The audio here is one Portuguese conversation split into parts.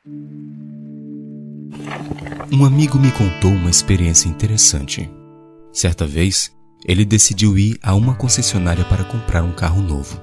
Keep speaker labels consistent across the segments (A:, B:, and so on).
A: Um amigo me contou uma experiência interessante. Certa vez, ele decidiu ir a uma concessionária para comprar um carro novo.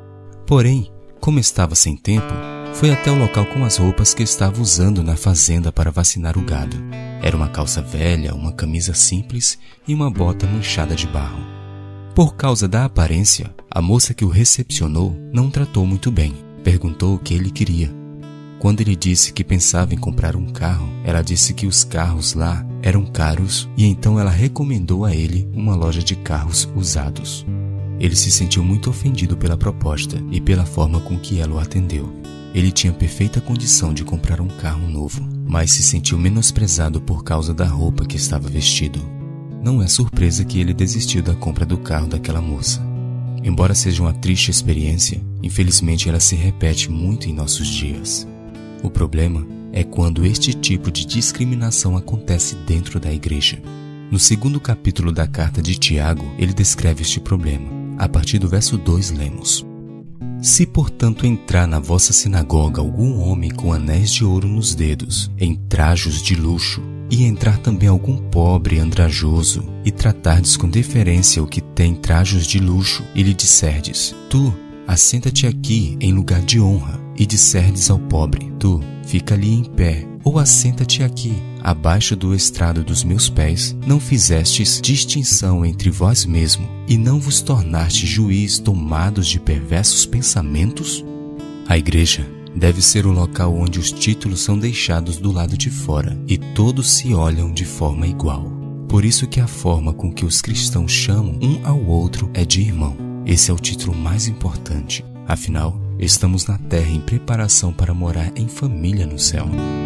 A: Porém, como estava sem tempo, foi até o local com as roupas que estava usando na fazenda para vacinar o gado. Era uma calça velha, uma camisa simples e uma bota manchada de barro. Por causa da aparência, a moça que o recepcionou não tratou muito bem. Perguntou o que ele queria. Quando ele disse que pensava em comprar um carro, ela disse que os carros lá eram caros e então ela recomendou a ele uma loja de carros usados. Ele se sentiu muito ofendido pela proposta e pela forma com que ela o atendeu. Ele tinha perfeita condição de comprar um carro novo, mas se sentiu menosprezado por causa da roupa que estava vestido. Não é surpresa que ele desistiu da compra do carro daquela moça. Embora seja uma triste experiência, infelizmente ela se repete muito em nossos dias. O problema é quando este tipo de discriminação acontece dentro da igreja. No 2º capítulo da carta de Tiago, ele descreve este problema. A partir do verso 2 lemos: Se, portanto, entrar na vossa sinagoga algum homem com anéis de ouro nos dedos, em trajos de luxo, e entrar também algum pobre andrajoso, e tratardes com deferência o que tem trajos de luxo, e lhe disserdes: Tu, assenta-te aqui em lugar de honra, e disserdes ao pobre: Tu, fica ali em pé, ou assenta-te aqui, abaixo do estrado dos meus pés, não fizestes distinção entre vós mesmo, e não vos tornaste juiz tomados de perversos pensamentos? A igreja deve ser o local onde os títulos são deixados do lado de fora, e todos se olham de forma igual. Por isso que a forma com que os cristãos chamam um ao outro é de irmão. Esse é o título mais importante. Afinal, estamos na terra em preparação para morar em família no céu.